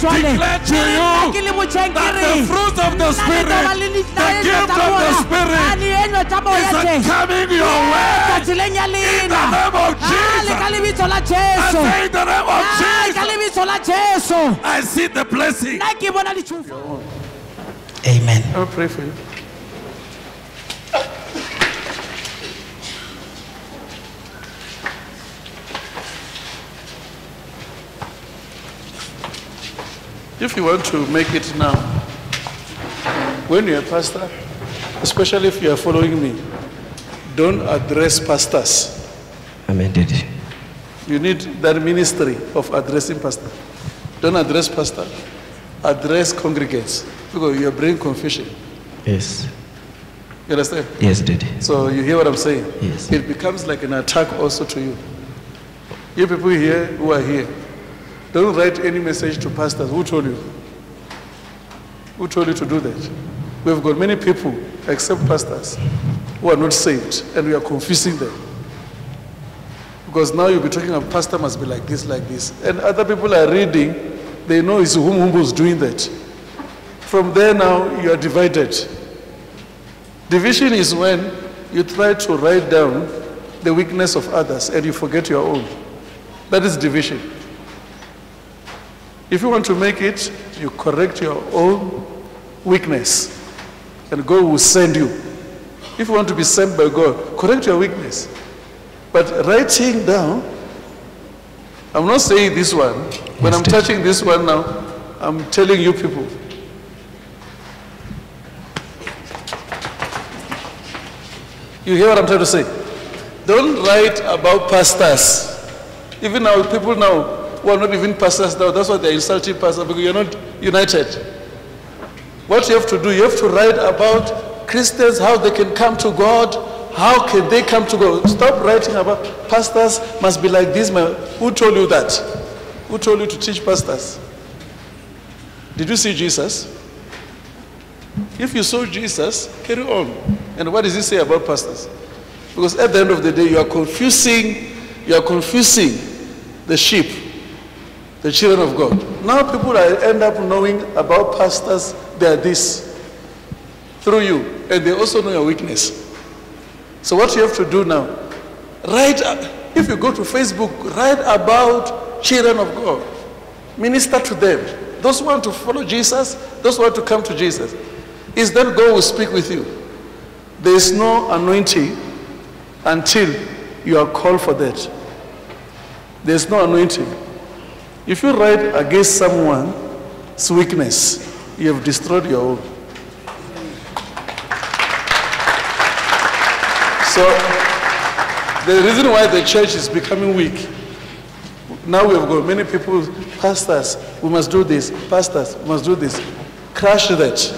declare to you that the fruit of the Spirit, the gift of the Spirit is coming your way. In the name of Jesus. I say in the name of Jesus. I see the blessing. Amen. I'll pray for you. If you want to make it now, when you're a pastor, especially if you are following me, don't address pastors. Amen, Daddy. You need that ministry of addressing pastor. Don't address pastor. Address congregants, because you are bringing confusion. Yes. You understand? Yes, Daddy. So you hear what I'm saying? Yes. It becomes like an attack also to you. You people here who are here, don't write any message to pastors. Who told you? Who told you to do that? We've got many people, except pastors, who are not saved, and we are confusing them. Because now you'll be talking about pastor must be like this, and other people are reading, they know it's who's doing that. From there now, you are divided. Division is when you try to write down the weakness of others and you forget your own. That is division. If you want to make it, you correct your own weakness, and God will send you. If you want to be sent by God, correct your weakness. But writing down, I'm not saying this one. When I'm touching this one now, I'm telling you people. You hear what I'm trying to say? Don't write about pastors. Even now, people now who are not even pastors now, that's why they're insulting pastors, because you're not united. What you have to do, you have to write about Christians, how they can come to God. How can they come to God? Stop writing about pastors must be like this. Who told you that? Who told you to teach pastors? Did you see Jesus? If you saw Jesus, carry on. And what does he say about pastors? Because at the end of the day, you are confusing the sheep, the children of God. Now people end up knowing about pastors, they are this, through you, and they also know your weakness. So what you have to do now, if you go to Facebook, write about children of God. Minister to them. Those who want to follow Jesus, those who want to come to Jesus. Is that God will speak with you. There is no anointing until you are called for that. There is no anointing. If you write against someone's weakness, you have destroyed your own. So, the reason why the church is becoming weak, now we have got many people, pastors, we must do this, pastors, we must do this. Crush that.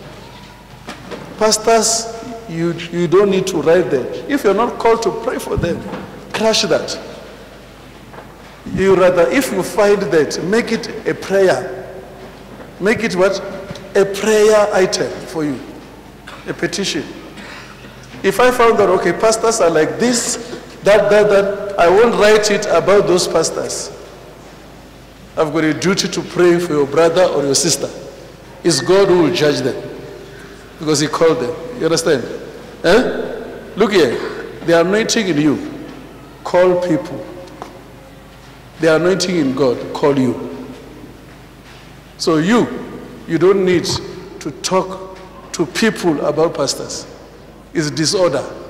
Pastors, you don't need to write that. If you're not called to pray for them, crush that. You rather, if you find that, make it a prayer. Make it what? A prayer item for you. A petition. If I found that, okay, pastors are like this, that, I won't write it about those pastors. I've got a duty to pray for your brother or your sister. It's God who will judge them. Because he called them. You understand? Look here. The anointing in you, call people. The anointing in God, call you. So you don't need to talk to people about pastors. It's disorder.